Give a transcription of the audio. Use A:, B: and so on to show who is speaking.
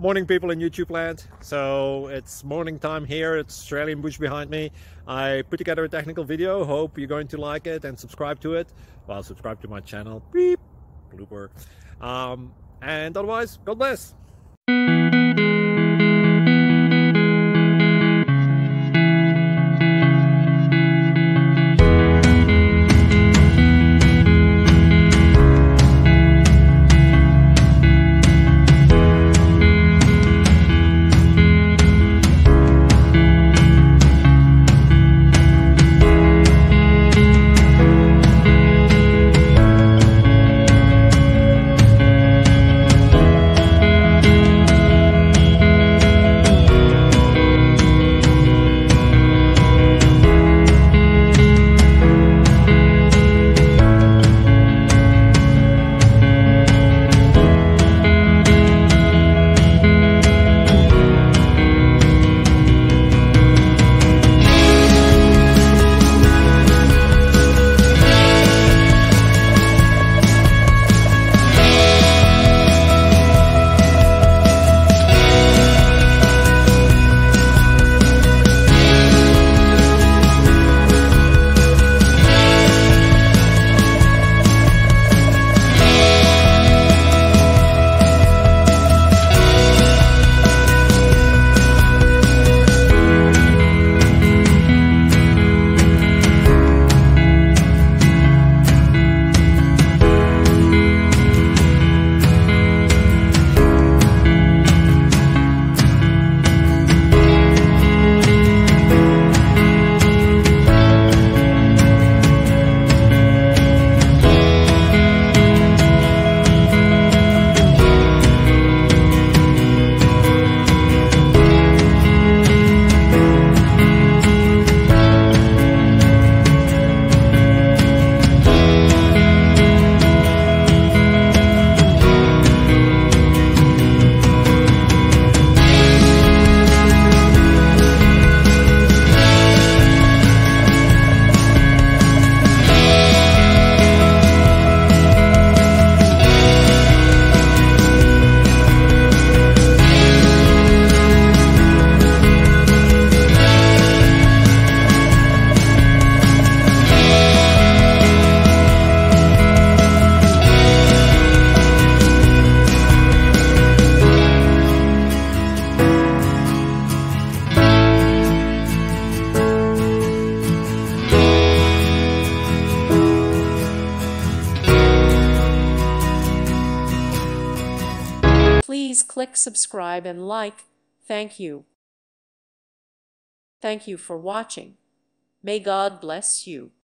A: Morning, people in YouTube land. So it's morning time here. It's Australian bush behind me. I put together a technical video. Hope you're going to like it and subscribe to it. Well, subscribe to my channel. Beep. Blooper. And otherwise, God bless.
B: Please click subscribe and like. Thank you. Thank you for watching. May God bless you.